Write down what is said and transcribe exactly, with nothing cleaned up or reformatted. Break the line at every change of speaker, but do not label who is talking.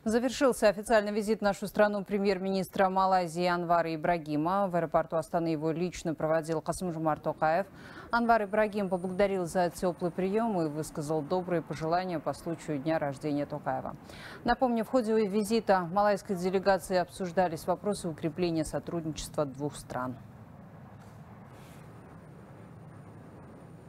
Завершился официальный визит в нашу страну премьер-министра Малайзии Анвара Ибрагима. В аэропорту Астаны его лично проводил Касым-Жомарт Токаев. Анвар Ибрагим поблагодарил за теплый прием и высказал добрые пожелания по случаю дня рождения Токаева. Напомню, в ходе визита малайской делегации обсуждались вопросы укрепления сотрудничества двух стран.